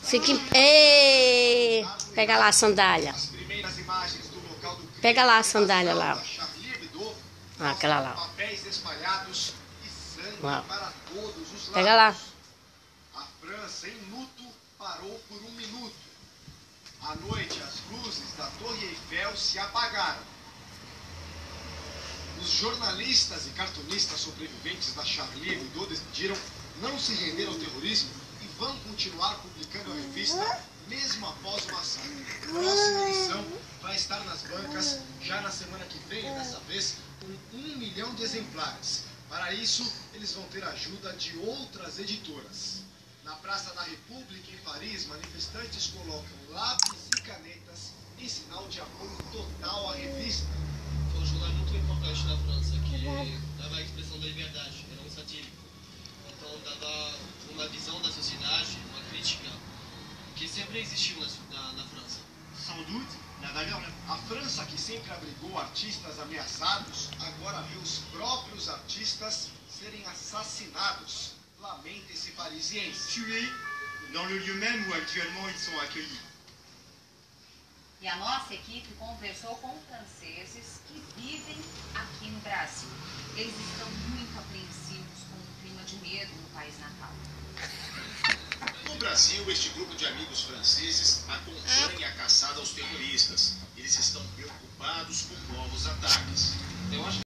Fica em... Ei, pega lá a sandália. Pega lá a sandália lá. Ah, aquela lá. Lá. Pega lá. A França, em luto, parou por um minuto. À noite, as luzes da Torre Eiffel se apagaram. Os jornalistas e cartunistas sobreviventes da Charlie Hebdo decidiram não se render ao terrorismo e vão continuar publicando a revista mesmo após o massacre. A próxima edição vai estar nas bancas já na semana que vem, dessa vez com 1 milhão de exemplares. Para isso, eles vão ter ajuda de outras editoras. Na Praça da República, em Paris, manifestantes colocam lápis e canetas em sinal de apoio total à revista. Foi um jornal muito importante na França, que dava a expressão da liberdade, era um satírico. Então dava uma visão da sociedade, uma crítica, que sempre existiu na França. Sans doute, la valeur... A França, que sempre abrigou artistas ameaçados, agora vê os próprios artistas serem assassinados. Lamente esse parisiense. Tués dans le lieu même où actuellement ils sont accueillis. E a nossa equipe conversou com franceses que vivem aqui no Brasil. Eles estão muito apreensivos com o clima de medo no país natal. No Brasil, este grupo de amigos franceses acompanha a caçada aos terroristas. Eles estão preocupados com novos ataques. Eu acho